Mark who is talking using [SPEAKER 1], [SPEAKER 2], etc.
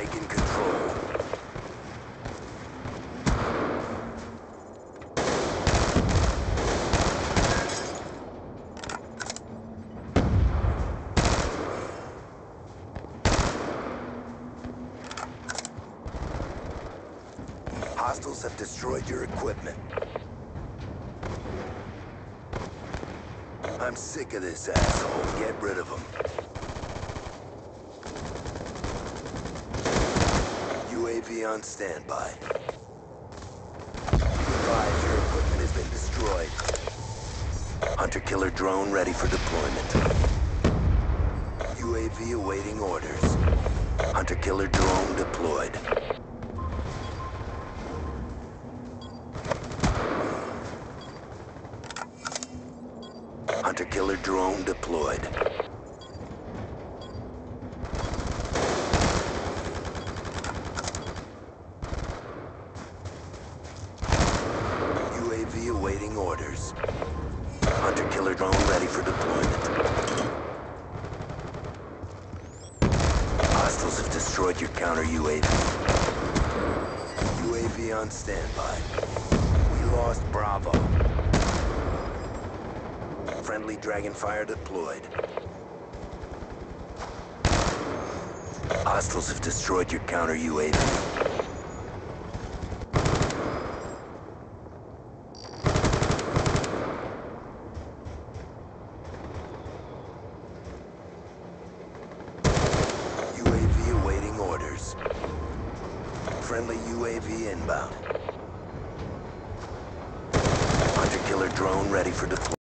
[SPEAKER 1] taken control. Hostiles have destroyed your equipment. I'm sick of this asshole. Get rid of him. UAV on standby. Advise your equipment has been destroyed. Hunter-killer drone ready for deployment. UAV awaiting orders. Hunter-killer drone deployed. Hunter-killer drone deployed. UAV awaiting orders. Hunter-killer drone ready for deployment. Hostiles have destroyed your counter UAV. UAV on standby. We lost Bravo. Friendly Dragonfire deployed. Hostiles have destroyed your counter UAV. UAV awaiting orders. Friendly UAV inbound. Hunter-killer drone ready for deployment.